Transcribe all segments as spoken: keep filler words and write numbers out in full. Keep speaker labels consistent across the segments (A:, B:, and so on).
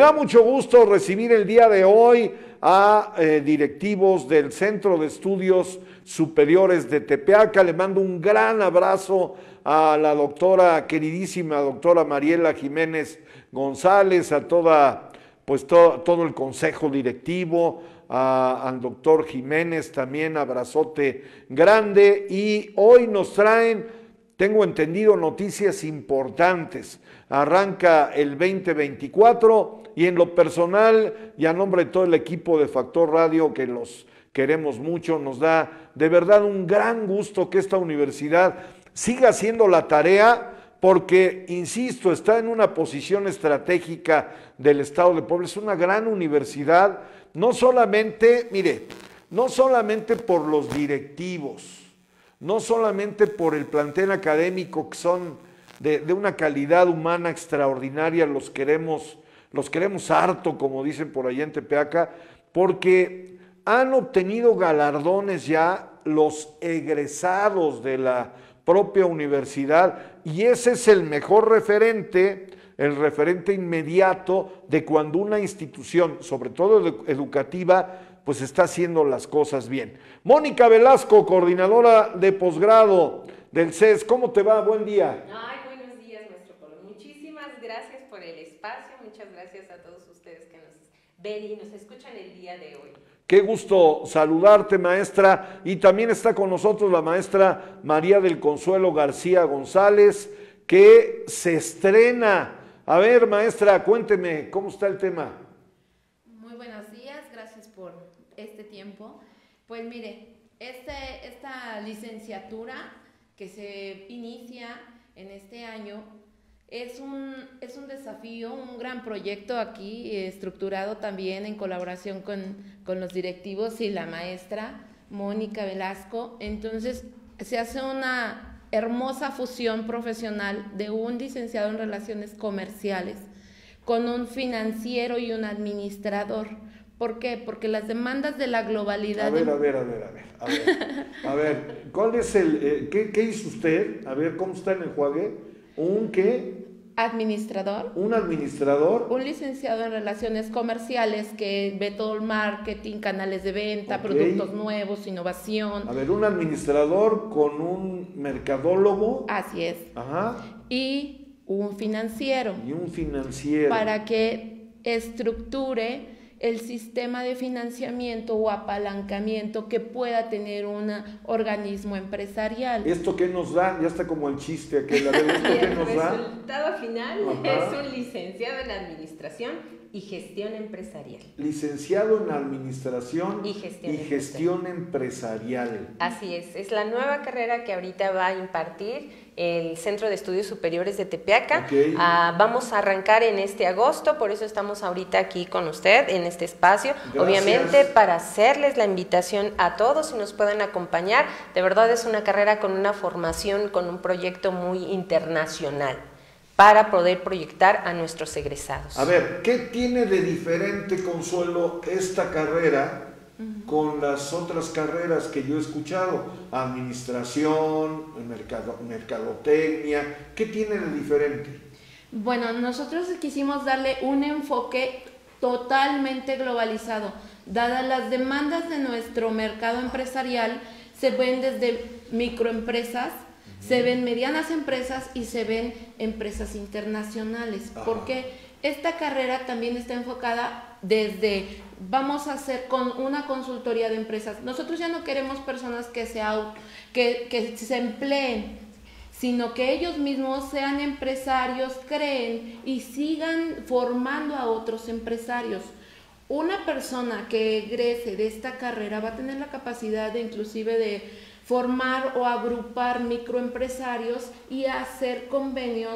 A: da mucho gusto recibir el día de hoy a eh, directivos del Centro de Estudios Superiores de Tepeaca. Le mando un gran abrazo a la doctora, queridísima doctora Mariela Jiménez González, a toda, pues to, todo el consejo directivo, a, al doctor Jiménez también, abrazote grande. Y hoy nos traen, tengo entendido, noticias importantes. Arranca el veinte veinticuatro y en lo personal y a nombre de todo el equipo de Factor Radio, que los queremos mucho, nos da de verdad un gran gusto que esta universidad siga haciendo la tarea, porque, insisto, está en una posición estratégica del Estado de Puebla. Es una gran universidad, no solamente, mire, no solamente por los directivos, no solamente por el plantel académico, que son de, de una calidad humana extraordinaria, los queremos, los queremos harto, como dicen por allá en Tepeaca, porque han obtenido galardones ya los egresados de la propia universidad, y ese es el mejor referente, el referente inmediato de cuando una institución, sobre todo educativa, pues está haciendo las cosas bien. Mónica Velasco, coordinadora de posgrado del C E S, ¿cómo te va? Buen día.
B: Ay, buenos días, maestro Polo. Muchísimas gracias por el espacio, muchas gracias a todos ustedes que nos ven y nos escuchan el día de hoy.
A: Qué gusto saludarte, maestra, y también está con nosotros la maestra María del Consuelo García González, que se estrena. A ver, maestra, cuénteme, ¿cómo está el tema?
C: Muy buenos días, gracias por este tiempo. Pues mire, este, esta licenciatura que se inicia en este año es un, es un desafío, un gran proyecto aquí, eh, estructurado también en colaboración con, con los directivos y la maestra Mónica Velasco. Entonces se hace una hermosa fusión profesional de un licenciado en Relaciones Comerciales con un financiero y un administrador. ¿Por qué? Porque las demandas de la globalidad...
A: A ver, a ver, a ver, a ver, a ver, a ver, ¿cuál es el, eh, qué, qué hizo usted? A ver, ¿cómo está el enjuague? ¿Un qué?
C: Administrador.
A: ¿Un administrador?
C: Un licenciado en Relaciones Comerciales que ve todo el marketing, canales de venta,
A: okay.
C: Productos nuevos, innovación.
A: A ver, un administrador con un mercadólogo.
C: Así es.
A: Ajá.
C: Y un financiero.
A: Y un financiero.
C: Para que estructure el sistema de financiamiento o apalancamiento que pueda tener un organismo empresarial.
A: ¿Esto qué nos da? Ya está como el chiste aquel. A ver, ¿esto qué nos da?
B: El resultado final
A: Ajá.
B: es un licenciado en Administración y Gestión Empresarial.
A: Licenciado en Administración
B: y Gestión,
A: y gestión empresarial.
B: Así es, es la nueva carrera que ahorita va a impartir el Centro de Estudios Superiores de Tepeaca.
A: Okay.
B: Uh, vamos a arrancar en este agosto, por eso estamos ahorita aquí con usted en este espacio.
A: Gracias.
B: Obviamente para hacerles la invitación a todos y nos puedan acompañar. De verdad es una carrera con una formación, con un proyecto muy internacional para poder proyectar a nuestros egresados.
A: A ver, ¿qué tiene de diferente, Consuelo, esta carrera con las otras carreras que yo he escuchado? Administración, mercado, mercadotecnia, ¿qué tiene de diferente?
C: Bueno, nosotros quisimos darle un enfoque totalmente globalizado. Dadas las demandas de nuestro mercado empresarial, se ven desde microempresas, uh-huh. se ven medianas empresas y se ven empresas internacionales. Ajá. Porque esta carrera también está enfocada desde, vamos a hacer con una consultoría de empresas. Nosotros ya no queremos personas que se, auto, que, que se empleen, sino que ellos mismos sean empresarios, creen y sigan formando a otros empresarios. Una persona que egrese de esta carrera va a tener la capacidad de inclusive de formar o agrupar microempresarios y hacer convenios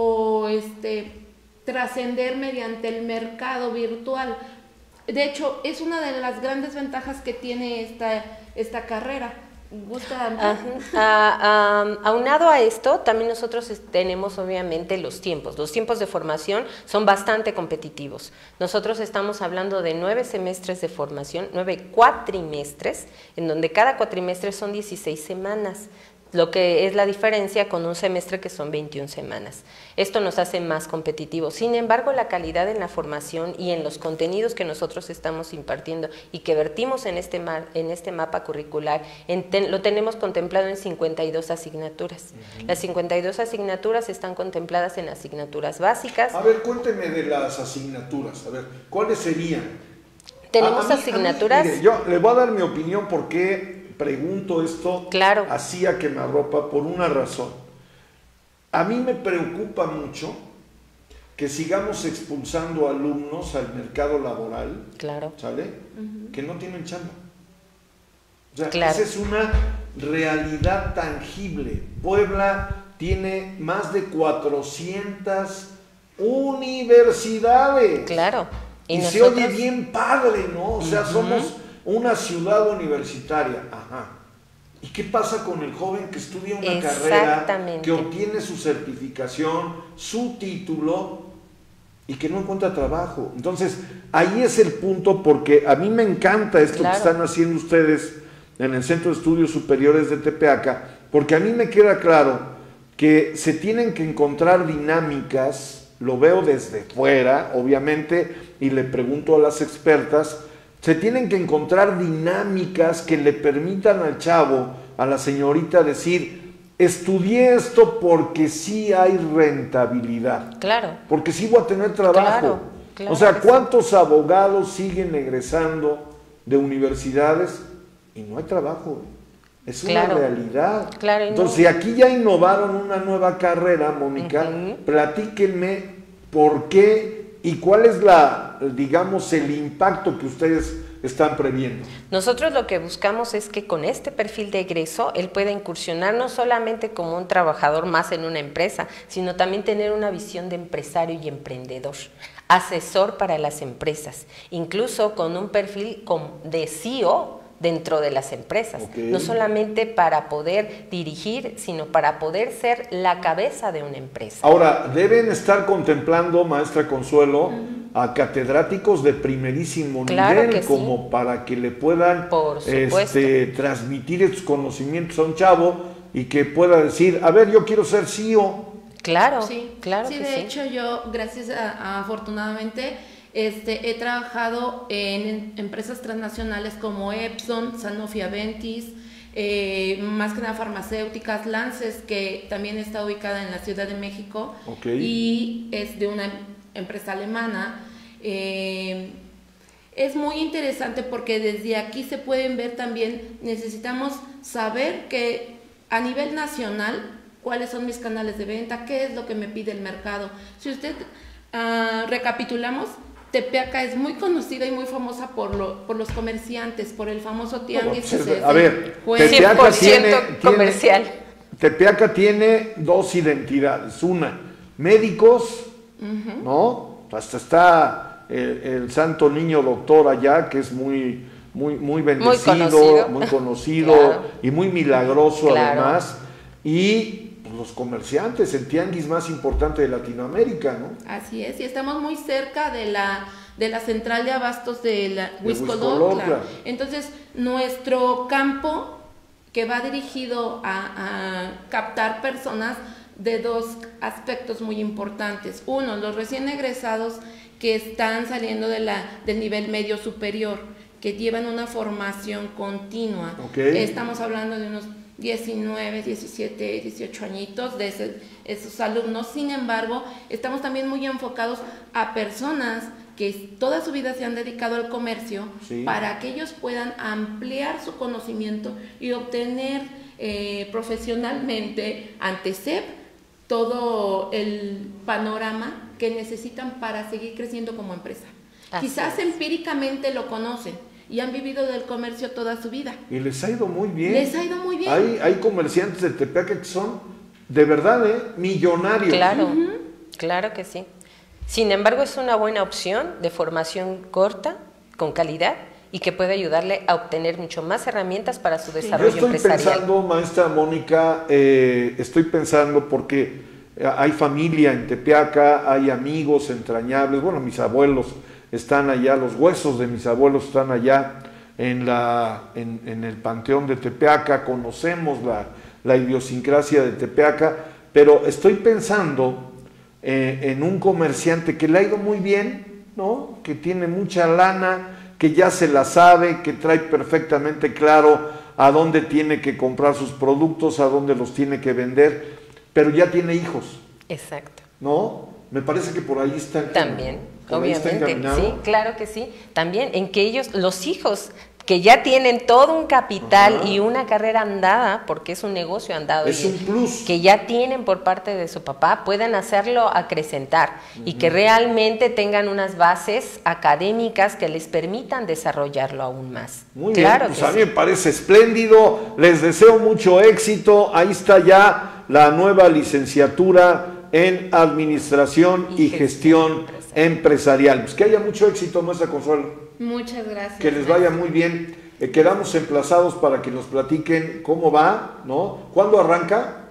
C: o este, trascender mediante el mercado virtual. De hecho, es una de las grandes ventajas que tiene esta, esta carrera. ¿Gusta?
B: Uh, uh, um, aunado a esto, también nosotros tenemos obviamente los tiempos. Los tiempos de formación son bastante competitivos. Nosotros estamos hablando de nueve semestres de formación, nueve cuatrimestres, en donde cada cuatrimestre son dieciséis semanas. lo que es la diferencia con un semestre que son veintiuna semanas. Esto nos hace más competitivos. Sin embargo, la calidad en la formación y en los contenidos que nosotros estamos impartiendo y que vertimos en este, ma en este mapa curricular, en ten lo tenemos contemplado en cincuenta y dos asignaturas. Uh-huh. Las cincuenta y dos asignaturas están contempladas en asignaturas básicas.
A: A ver, cuénteme de las asignaturas. A ver, ¿cuáles serían?
B: Tenemos
A: a, a mí,
B: asignaturas...
A: A mí, mire, yo le voy a dar mi opinión porque pregunto esto
B: claro.
A: así a quemarropa por una razón. A mí me preocupa mucho que sigamos expulsando alumnos al mercado laboral,
B: claro.
A: ¿sale? Uh-huh. Que no tienen chamba. O sea,
B: claro.
A: esa es una realidad tangible. Puebla tiene más de cuatrocientas universidades.
B: Claro.
A: Y, y nosotros... se oye bien padre, ¿no? O sea, uh-huh. somos una ciudad universitaria. Ajá. ¿Y qué pasa con el joven que estudia una carrera, que obtiene su certificación, su título y que no encuentra trabajo? Entonces, ahí es el punto, porque a mí me encanta esto claro. que están haciendo ustedes en el Centro de Estudios Superiores de Tepeaca, porque a mí me queda claro que se tienen que encontrar dinámicas, lo veo desde fuera, obviamente, y le pregunto a las expertas. Se tienen que encontrar dinámicas que le permitan al chavo, a la señorita decir, estudié esto porque sí hay rentabilidad.
B: Claro.
A: Porque sí voy a tener trabajo.
B: Claro, claro
A: o sea, ¿cuántos sí. abogados siguen egresando de universidades y no hay trabajo? Es
B: claro.
A: una realidad.
B: Claro,
A: Entonces,
B: no.
A: si aquí ya innovaron una nueva carrera, Mónica, uh-huh. platíquenme por qué y cuál es la, digamos, el impacto que ustedes están previendo.
B: Nosotros lo que buscamos es que con este perfil de egreso él pueda incursionar no solamente como un trabajador más en una empresa, sino también tener una visión de empresario y emprendedor, asesor para las empresas, incluso con un perfil de C E O dentro de las empresas, okay. no solamente para poder dirigir, sino para poder ser la cabeza de una empresa.
A: Ahora, deben estar contemplando, maestra Consuelo, uh-huh. a catedráticos de primerísimo
B: claro
A: nivel,
B: que
A: como
B: sí.
A: para que le puedan
B: Por
A: este, transmitir estos conocimientos a un chavo y que pueda decir, a ver, yo quiero ser C E O.
B: Claro,
C: sí,
B: claro
C: sí,
B: que
C: de
B: sí.
C: hecho yo, gracias a, a afortunadamente, Este, he trabajado en empresas transnacionales como Epson, Sanofi Aventis, eh, más que nada farmacéuticas, Lances, que también está ubicada en la Ciudad de México,
A: okay.
C: y es de una empresa alemana. Eh, es muy interesante porque desde aquí se pueden ver también, necesitamos saber que a nivel nacional, cuáles son mis canales de venta, qué es lo que me pide el mercado. Si usted uh, recapitulamos, Tepeaca es muy conocida y muy famosa por, lo, por los comerciantes, por el famoso tianguis.
A: No, pues, a ver,
B: pues, Tepeaca tiene, comercial.
A: Tiene, Tepeaca tiene dos identidades. Una, médicos, uh-huh. ¿no? Hasta está el, el santo niño doctor allá, que es muy, muy, muy bendecido, muy conocido, muy conocido claro. y muy milagroso claro. además. Y los comerciantes, el tianguis más importante de Latinoamérica, ¿no?
C: Así es, y estamos muy cerca de la, de la central de abastos de la Huixcolotla. Entonces, nuestro campo, que va dirigido a, a captar personas de dos aspectos muy importantes. Uno, los recién egresados que están saliendo de la, del nivel medio superior, que llevan una formación continua.
A: Okay.
C: Estamos hablando de unos diecinueve, diecisiete, dieciocho añitos de ese, esos alumnos. Sin embargo, estamos también muy enfocados a personas que toda su vida se han dedicado al comercio, sí. para que ellos puedan ampliar su conocimiento y obtener eh, profesionalmente ante C E P todo el panorama que necesitan para seguir creciendo como empresa. Así Quizás es. empíricamente lo conocen y han vivido del comercio toda su vida.
A: Y les ha ido muy bien.
C: Les ha ido muy bien.
A: Hay, hay comerciantes de Tepeaca que son, de verdad, ¿eh? millonarios.
B: Claro,
C: uh-huh.
B: claro que sí. Sin embargo, es una buena opción de formación corta, con calidad, y que puede ayudarle a obtener mucho más herramientas para su desarrollo
A: empresarial. Yo estoy
B: empresarial.
A: pensando, maestra Mónica, eh, estoy pensando porque hay familia en Tepeaca, hay amigos entrañables, bueno, mis abuelos están allá, los huesos de mis abuelos están allá en, la, en, en el Panteón de Tepeaca, conocemos la, la idiosincrasia de Tepeaca, pero estoy pensando eh, en un comerciante que le ha ido muy bien, ¿no? Que tiene mucha lana, que ya se la sabe, que trae perfectamente claro a dónde tiene que comprar sus productos, a dónde los tiene que vender, pero ya tiene hijos.
B: Exacto.
A: ¿No? Me parece que por ahí está.
B: También,
A: por ahí está
B: obviamente,
A: encaminado.
B: sí, claro que sí. También en que ellos, los hijos, que ya tienen todo un capital Ajá. y una carrera andada, porque es un negocio andado,
A: es
B: y
A: un plus,
B: que ya tienen por parte de su papá, puedan hacerlo acrecentar uh-huh. y que realmente tengan unas bases académicas que les permitan desarrollarlo aún más.
A: Muy
B: claro
A: bien, pues
B: que
A: a mí
B: sí.
A: me parece espléndido, les deseo mucho éxito, ahí está ya la nueva licenciatura en Administración y, y Gestión, gestión empresarial. empresarial. Pues que haya mucho éxito, maestra Consuelo.
C: Muchas gracias.
A: Que les vaya muy bien. Eh, quedamos emplazados para que nos platiquen cómo va, ¿no? ¿Cuándo arranca?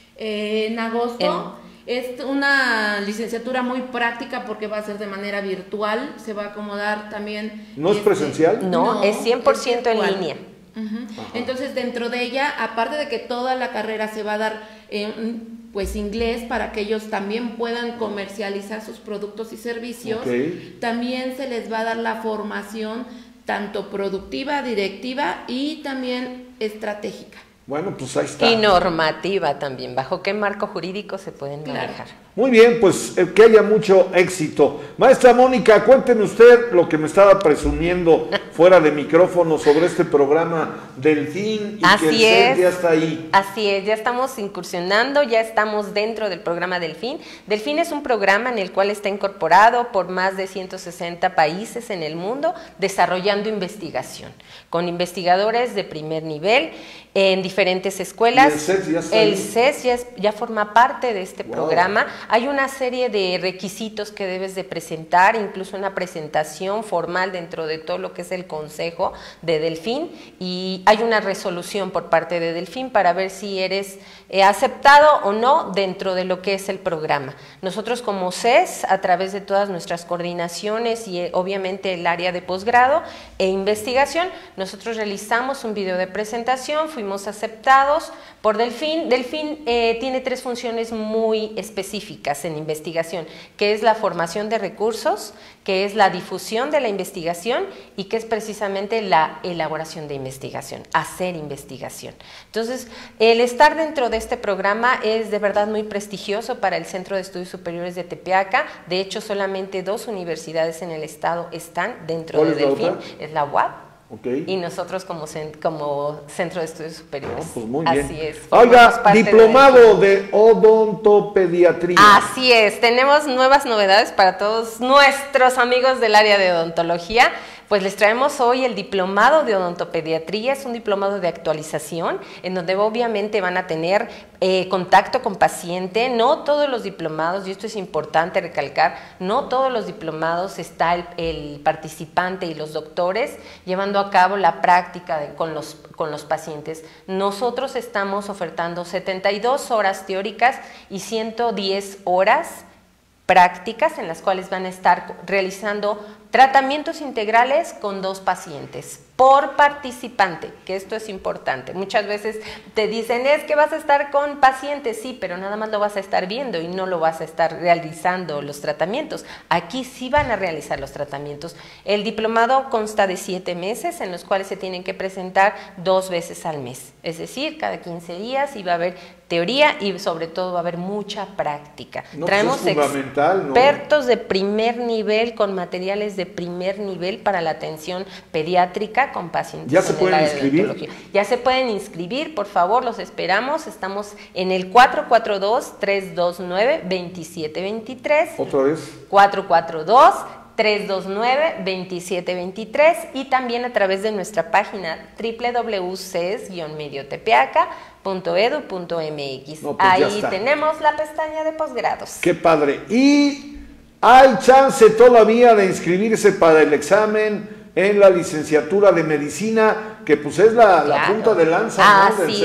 C: Eh, en agosto. En... Es una licenciatura muy práctica porque va a ser de manera virtual. Se va a acomodar también.
A: ¿No es
C: este,
A: presencial?
B: No, no, es cien por ciento en línea.
C: Uh-huh. Entonces, dentro de ella, aparte de que toda la carrera se va a dar en pues inglés para que ellos también puedan comercializar sus productos y servicios, okay. también se les va a dar la formación tanto productiva, directiva y también estratégica.
A: Bueno, pues ahí está.
B: Y normativa también, ¿bajo qué marco jurídico se pueden
C: claro.
B: manejar?
A: Muy bien, pues eh, que haya mucho éxito. Maestra Mónica, cuénteme usted lo que me estaba presumiendo fuera de micrófono sobre este programa Delfín y
B: Así
A: que el
B: es,
A: C E T ya está ahí.
B: Así es, ya estamos incursionando, ya estamos dentro del programa Delfín. Delfín es un programa en el cual está incorporado por más de ciento sesenta países en el mundo, desarrollando investigación, con investigadores de primer nivel en diferentes escuelas.
A: ¿Y el C E S ya está
B: El
A: ahí?
B: C E S ya, es, ya forma parte de este wow. programa. Hay una serie de requisitos que debes de presentar, incluso una presentación formal dentro de todo lo que es el consejo de Delfín, y hay una resolución por parte de Delfín para ver si eres eh, aceptado o no dentro de lo que es el programa. Nosotros como C E S, a través de todas nuestras coordinaciones y eh, obviamente el área de posgrado e investigación, nosotros realizamos un video de presentación, fuimos aceptados por Delfín. Delfín eh, tiene tres funciones muy específicas en investigación, que es la formación de recursos, que es la difusión de la investigación y que es precisamente la elaboración de investigación, hacer investigación. Entonces, el estar dentro de este programa es de verdad muy prestigioso para el Centro de Estudios Superiores de Tepeaca. De hecho, solamente dos universidades en el estado están dentro de Delfín, es la U A P.
A: Okay.
B: Y nosotros como, como Centro de Estudios Superiores.
A: No, pues muy
B: Así
A: bien.
B: es.
A: Oiga, diplomado de, de odontopediatría.
B: Así es, tenemos nuevas novedades para todos nuestros amigos del área de odontología. Pues les traemos hoy el diplomado de odontopediatría, es un diplomado de actualización en donde obviamente van a tener eh, contacto con paciente. No todos los diplomados, y esto es importante recalcar, no todos los diplomados está el, el participante y los doctores llevando a cabo la práctica de, con, los, con los pacientes. Nosotros estamos ofertando setenta y dos horas teóricas y ciento diez horas prácticas en las cuales van a estar realizando tratamientos integrales con dos pacientes por participante, que esto es importante. Muchas veces te dicen, es que vas a estar con pacientes, sí, pero nada más lo vas a estar viendo y no lo vas a estar realizando los tratamientos. Aquí sí van a realizar los tratamientos. El diplomado consta de siete meses en los cuales se tienen que presentar dos veces al mes, es decir, cada quince días, y va a haber teoría y sobre todo va a haber mucha práctica.
A: No,
B: Traemos
A: pues es fundamental,
B: expertos
A: ¿no?
B: de primer nivel con materiales de primer nivel para la atención pediátrica con pacientes.
A: ¿Ya se pueden inscribir?
B: Ya se pueden inscribir, por favor, los esperamos. Estamos en el cuatro cuatro dos, tres dos nueve, dos siete dos tres.
A: ¿Otra vez?
B: cuatro cuatro dos, tres dos nueve, dos siete dos tres, y también a través de nuestra página doble u doble u doble u punto c e s guion medio tepeaca punto edu punto m x.
A: No, pues
B: ahí tenemos la pestaña de posgrados.
A: ¡Qué padre! Y hay chance todavía de inscribirse para el examen en la licenciatura de medicina, que pues es la,
B: Claro.
A: la punta de lanza, ¿no?
B: Así
A: del C E S.
B: es.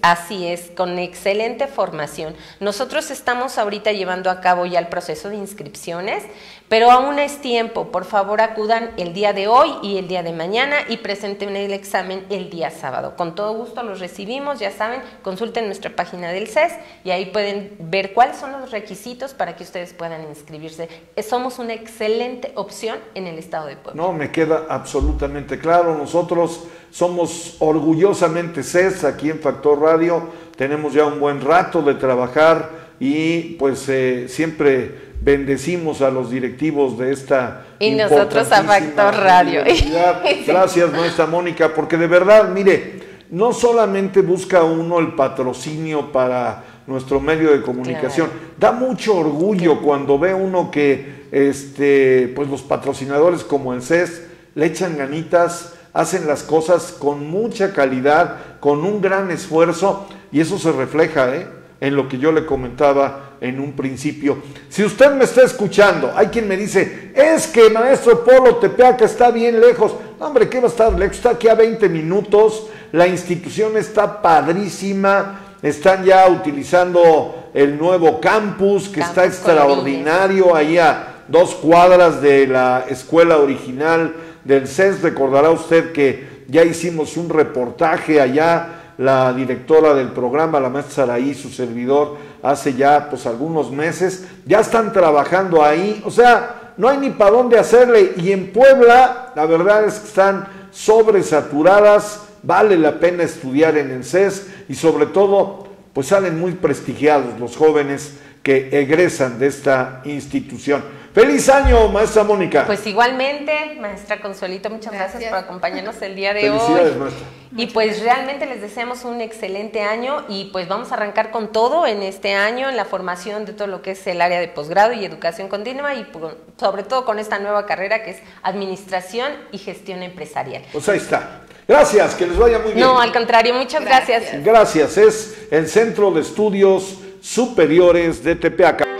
B: así es, con excelente formación. Nosotros estamos ahorita llevando a cabo ya el proceso de inscripciones, pero aún es tiempo. Por favor, acudan el día de hoy y el día de mañana y presenten el examen el día sábado. Con todo gusto los recibimos, ya saben, consulten nuestra página del C E S y ahí pueden ver cuáles son los requisitos para que ustedes puedan inscribirse. Somos una excelente opción en el estado de Puebla.
A: No, me queda absolutamente claro. Nosotros somos orgullosamente C E S aquí en Factor Radio. Tenemos ya un buen rato de trabajar y pues eh, siempre bendecimos a los directivos de esta
B: y nosotros a Factor Radio.
A: Gracias, maestra Mónica, porque de verdad, mire, no solamente busca uno el patrocinio para nuestro medio de comunicación, claro. Da mucho orgullo claro. Cuando ve uno que este, pues los patrocinadores como el C E S le echan ganitas, hacen las cosas con mucha calidad, con un gran esfuerzo, y eso se refleja ¿eh? en lo que yo le comentaba en un principio. Si usted me está escuchando, hay quien me dice, es que maestro Polo, Tepeaca está bien lejos. No, hombre, ¿qué va a estar lejos? Está aquí a veinte minutos, la institución está padrísima, están ya utilizando el nuevo campus, que campus está extraordinario, ahí a dos cuadras de la escuela original del C E S. Recordará usted que ya hicimos un reportaje allá, la directora del programa, la maestra Saraí, su servidor, hace ya pues algunos meses, ya están trabajando ahí, o sea, no hay ni para dónde hacerle, y en Puebla, la verdad es que están sobresaturadas, vale la pena estudiar en el C E S, y sobre todo, pues salen muy prestigiados los jóvenes que egresan de esta institución. ¡Feliz año, maestra Mónica!
B: Pues igualmente, maestra Consuelito, muchas gracias, gracias por acompañarnos el día de
A: Felicidades,
B: hoy.
A: Maestra.
B: Y pues realmente les deseamos un excelente año y pues vamos a arrancar con todo en este año, en la formación de todo lo que es el área de posgrado y educación continua y sobre todo con esta nueva carrera que es Administración y Gestión Empresarial.
A: Pues ahí está. Gracias, que les vaya muy bien.
B: No, al contrario, muchas gracias.
A: Gracias, es el Centro de Estudios Superiores de Tepeaca.